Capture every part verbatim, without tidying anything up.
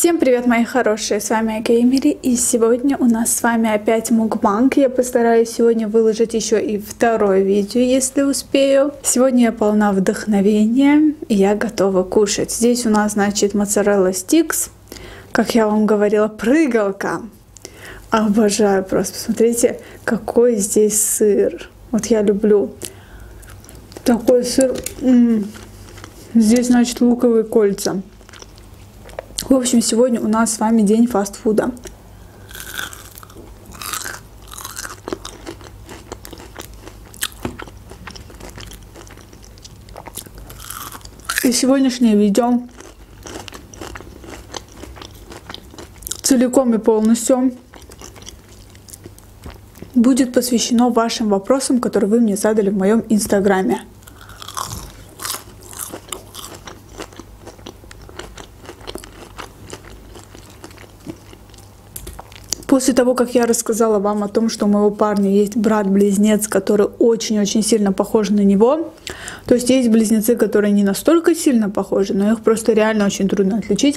Всем привет, мои хорошие, с вами Акеймери, и сегодня у нас с вами опять мукбанг. Я постараюсь сегодня выложить еще и второе видео, если успею. Сегодня я полна вдохновения, и я готова кушать. Здесь у нас, значит, моцарелла стикс, как я вам говорила, прыгалка. Обожаю просто, посмотрите, какой здесь сыр. Вот я люблю такой сыр. М-м. Здесь, значит, луковые кольца. В общем, сегодня у нас с вами день фастфуда. И сегодняшнее видео целиком и полностью будет посвящено вашим вопросам, которые вы мне задали в моем инстаграме. После того, как я рассказала вам о том, что у моего парня есть брат-близнец, который очень-очень сильно похож на него, то есть есть близнецы, которые не настолько сильно похожи, но их просто реально очень трудно отличить.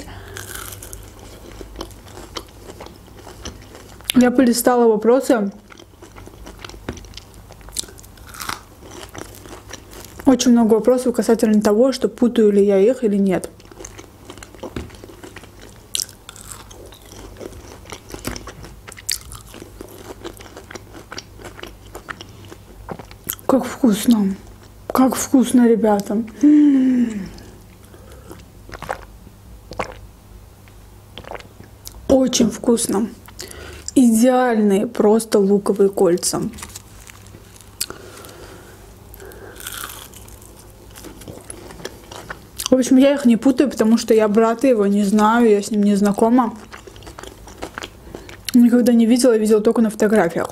Я полистала вопросы. Очень много вопросов касательно того, что путаю ли я их или нет. Как вкусно! Как вкусно, ребята! М-м-м. Очень вкусно! Идеальные просто луковые кольца. В общем, я их не путаю, потому что я брата его не знаю, я с ним не знакома. Никогда не видела, видела только на фотографиях.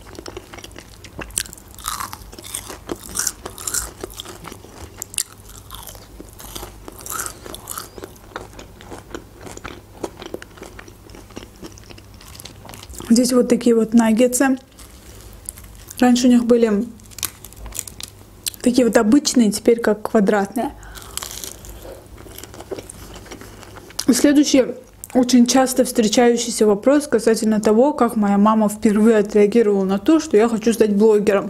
Здесь вот такие вот наггетсы. Раньше у них были такие вот обычные, теперь как квадратные. И следующий очень часто встречающийся вопрос касательно того, как моя мама впервые отреагировала на то, что я хочу стать блогером.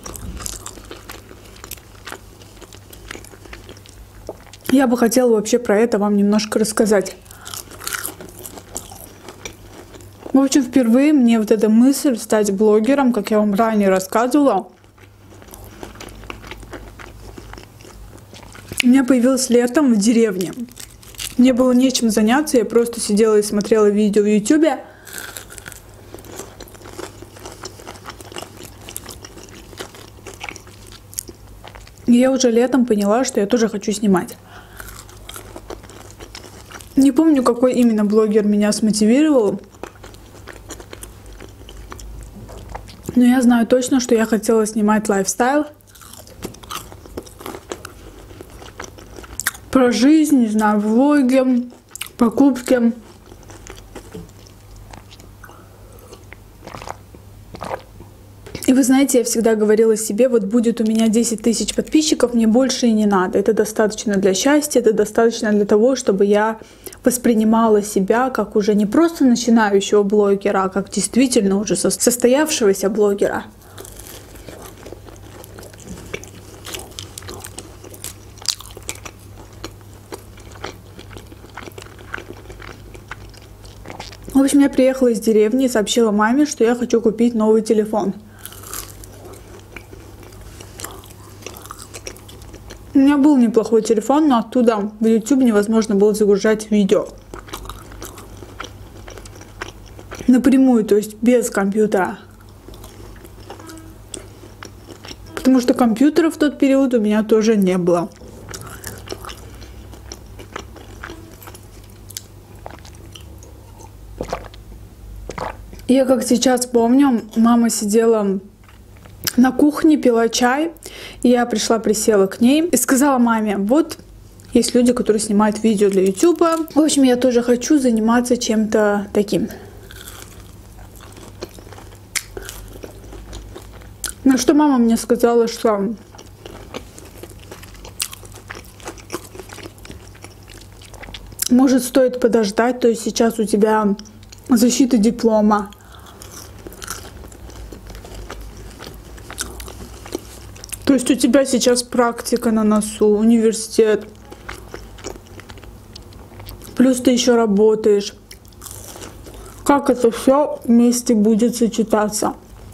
Я бы хотела вообще про это вам немножко рассказать. В общем, впервые мне вот эта мысль стать блогером, как я вам ранее рассказывала, у меня появилась летом в деревне. Мне было нечем заняться, я просто сидела и смотрела видео в ютубе. И я уже летом поняла, что я тоже хочу снимать. Не помню, какой именно блогер меня смотивировал. Но я знаю точно, что я хотела снимать лайфстайл. Про жизнь, не знаю, влоги, покупки. И вы знаете, я всегда говорила себе, вот будет у меня десять тысяч подписчиков, мне больше и не надо. Это достаточно для счастья, это достаточно для того, чтобы я воспринимала себя как уже не просто начинающего блогера, а как действительно уже состоявшегося блогера. В общем, я приехала из деревни и сообщила маме, что я хочу купить новый телефон. У меня был неплохой телефон, но оттуда в YouTube невозможно было загружать видео. Напрямую, то есть без компьютера. Потому что компьютера в тот период у меня тоже не было. Я как сейчас помню, мама сидела на кухне, пила чай, и я пришла, присела к ней и сказала маме, вот есть люди, которые снимают видео для YouTube. В общем, я тоже хочу заниматься чем-то таким. На что мама мне сказала, что Может, стоит подождать, то есть сейчас у тебя защита диплома. То есть у тебя сейчас практика на носу, университет. Плюс ты еще работаешь. Как это все вместе будет сочетаться?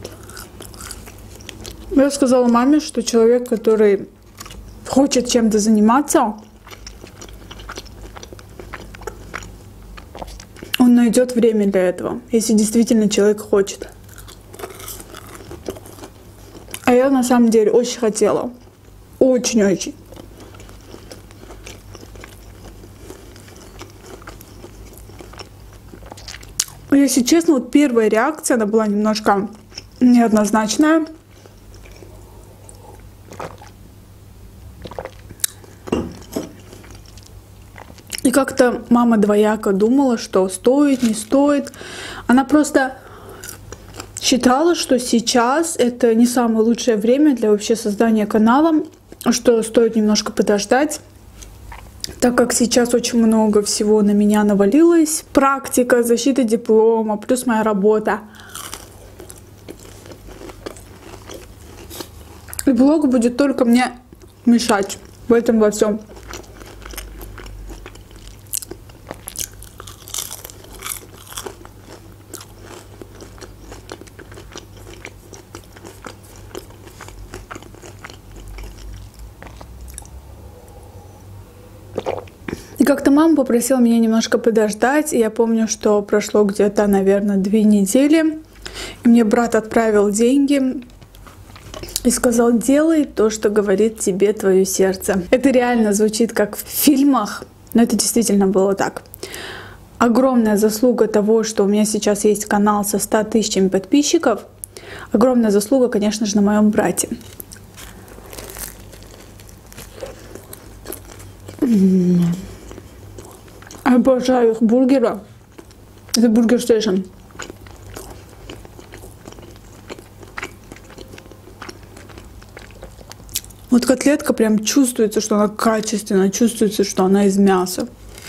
Я сказала маме, что человек, который хочет чем-то заниматься, он найдет время для этого, если действительно человек хочет. А я на самом деле очень хотела. Очень-очень. Если честно, вот первая реакция, она была немножко неоднозначная. И как-то мама двояко думала, что стоит, не стоит. Она просто считала, что сейчас это не самое лучшее время для вообще создания канала, что стоит немножко подождать, так как сейчас очень много всего на меня навалилось. Практика, защита диплома, плюс моя работа. И блог будет только мне мешать в этом во всем. И как-то мама попросила меня немножко подождать, и я помню, что прошло где-то, наверное, две недели, и мне брат отправил деньги и сказал: делай то, что говорит тебе твое сердце. Это реально звучит как в фильмах, но это действительно было так. Огромная заслуга того, что у меня сейчас есть канал со ста тысячами подписчиков, огромная заслуга, конечно же, на моем брате. Обожаю их бургера. Это Бургер Стейшн. Вот котлетка прям чувствуется, что она качественная, чувствуется, что она из мяса.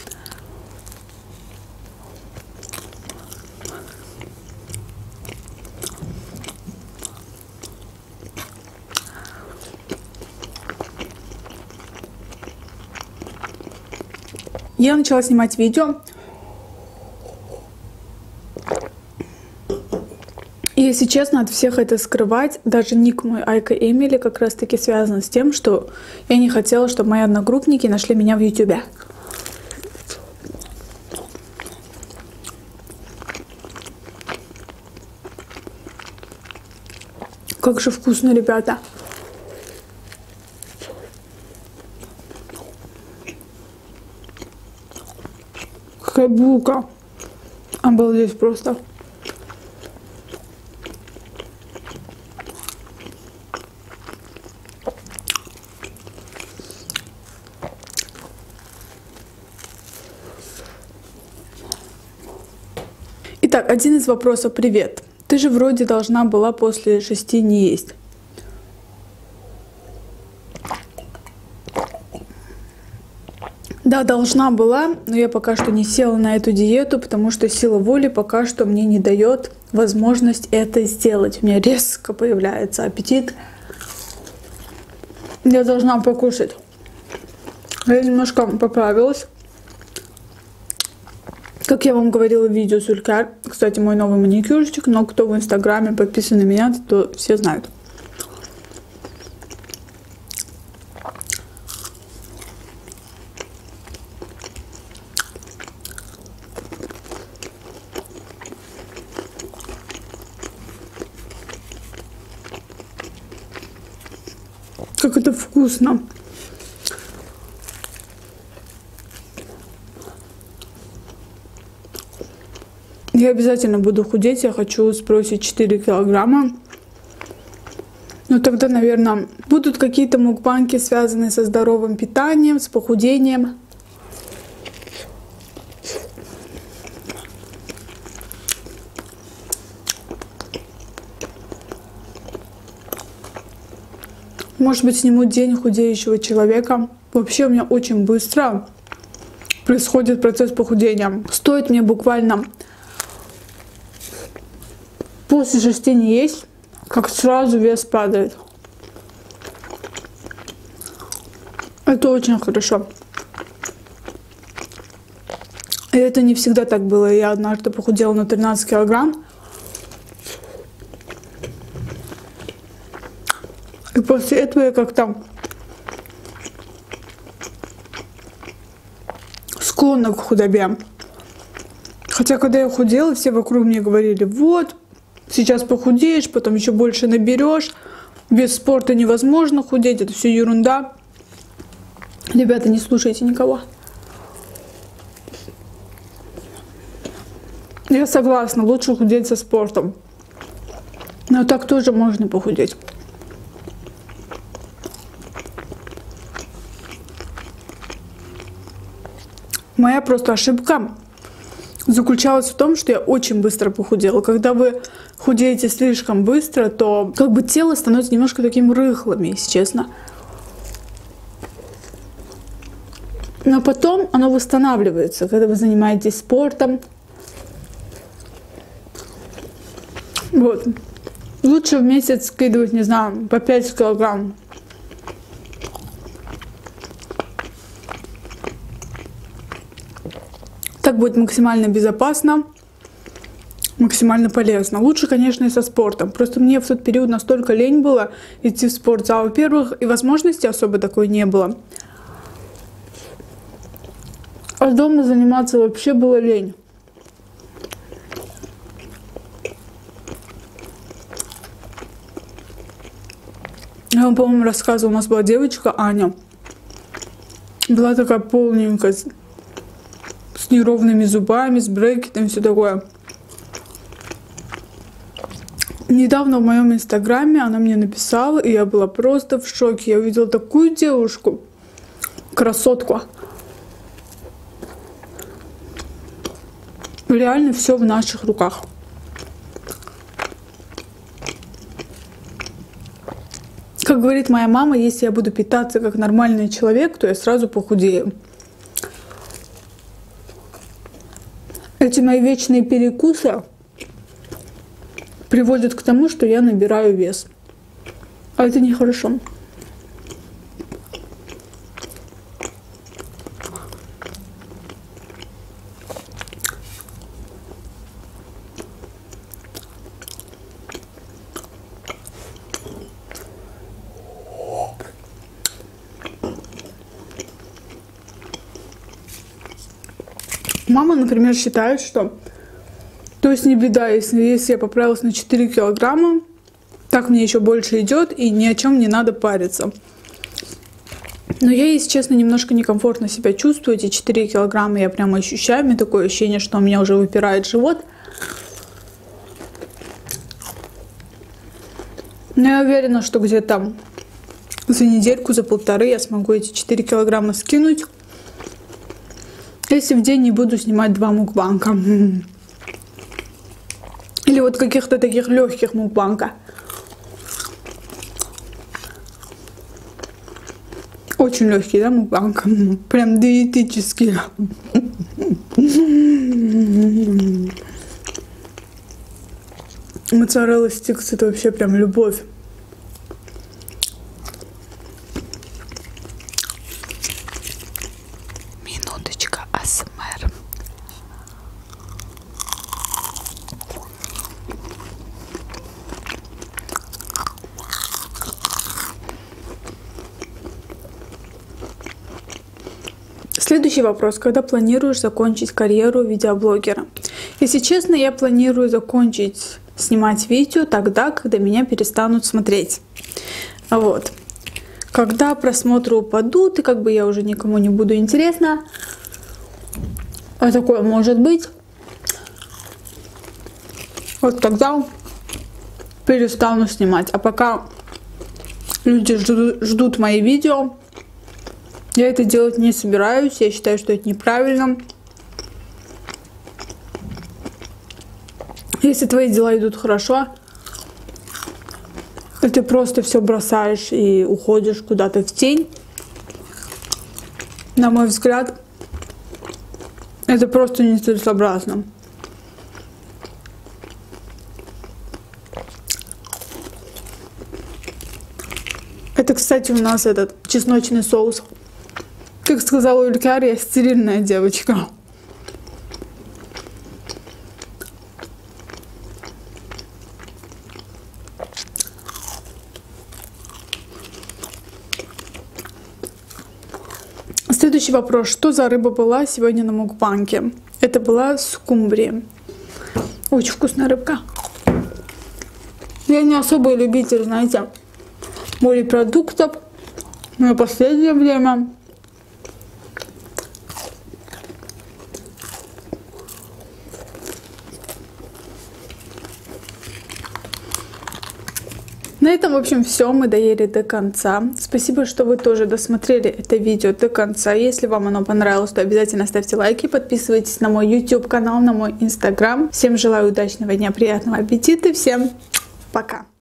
Я начала снимать видео. И, если честно, от всех это скрывать. Даже ник мой Айка Эмили как раз таки связан с тем, что я не хотела, чтобы мои одногруппники нашли меня в ютубе. Как же вкусно, ребята. Какая булка. Обалдеть просто. Итак, один из вопросов. Привет. Ты же вроде должна была после шести не есть. Да, должна была, но я пока что не села на эту диету, потому что сила воли пока что мне не дает возможность это сделать. У меня резко появляется аппетит. Я должна покушать. Я немножко поправилась. Как я вам говорила в видео Сулькар, кстати, мой новый маникюрчик, но кто в инстаграме подписан на меня, то все знают. Как это вкусно. Я обязательно буду худеть. Я хочу сбросить четыре килограмма. Ну тогда, наверное, будут какие-то мукбанки, связанные со здоровым питанием, с похудением. Может быть, сниму день худеющего человека. Вообще у меня очень быстро происходит процесс похудения. Стоит мне буквально после шести не есть, как сразу вес падает. Это очень хорошо. И это не всегда так было. Я однажды похудела на тринадцать килограмм. И после этого я как-то склонна к худобе. Хотя, когда я худела, все вокруг мне говорили: вот, сейчас похудеешь, потом еще больше наберешь. Без спорта невозможно худеть, это все ерунда. Ребята, не слушайте никого. Я согласна, лучше худеть со спортом. Но так тоже можно похудеть. Моя просто ошибка заключалась в том, что я очень быстро похудела. Когда вы худеете слишком быстро, то как бы тело становится немножко таким рыхлым, если честно. Но потом оно восстанавливается, когда вы занимаетесь спортом. Вот. Лучше в месяц скидывать, не знаю, по пять килограмм. Так будет максимально безопасно, максимально полезно. Лучше, конечно, и со спортом. Просто мне в тот период настолько лень было идти в спортзал. Во-первых, и возможности особо такой не было. А дома заниматься вообще было лень. Я вам, по-моему, рассказывала, у нас была девочка Аня. Была такая полненькая, с неровными зубами, с брекетом, все такое. Недавно в моем инстаграме она мне написала, и я была просто в шоке. Я увидела такую девушку, красотку. Реально все в наших руках. Как говорит моя мама, если я буду питаться как нормальный человек, то я сразу похудею. Эти мои вечные перекусы приводят к тому, что я набираю вес. А это нехорошо. Мама, например, считает, что то есть не беда, если, если я поправилась на четыре килограмма, так мне еще больше идет, и ни о чем не надо париться. Но я, если честно, немножко некомфортно себя чувствую. Эти четыре килограмма я прямо ощущаю. У меня такое ощущение, что у меня уже выпирает живот. Но я уверена, что где-то за недельку, за полторы я смогу эти четыре килограмма скинуть. Если в день не буду снимать два мукбанга. Или вот каких-то таких легких мукбанга. Очень легкий, да, мукбанг? Прям диетический. Моцарелла стикс — это вообще прям любовь. Минуточка а эс эм эр. Следующий вопрос. Когда планируешь закончить карьеру видеоблогера? Если честно, я планирую закончить снимать видео тогда, когда меня перестанут смотреть. Вот. Когда просмотры упадут, и как бы я уже никому не буду интересна, а такое может быть, вот тогда перестану снимать. А пока люди ждут, ждут мои видео, я это делать не собираюсь. Я считаю, что это неправильно. Если твои дела идут хорошо, и ты просто все бросаешь и уходишь куда-то в тень, на мой взгляд, Это просто нецелесообразно. Это, кстати, у нас этот чесночный соус. Как сказала Улькар, я стерильная девочка. Следующий вопрос. Что за рыба была сегодня на мукбанге? Это была скумбрия. Очень вкусная рыбка. Я не особый любитель, знаете, морепродуктов. Но в последнее время на этом, в общем, все. Мы доели до конца. Спасибо, что вы тоже досмотрели это видео до конца. Если вам оно понравилось, то обязательно ставьте лайки, подписывайтесь на мой YouTube канал, на мой Instagram. Всем желаю удачного дня, приятного аппетита. Всем пока!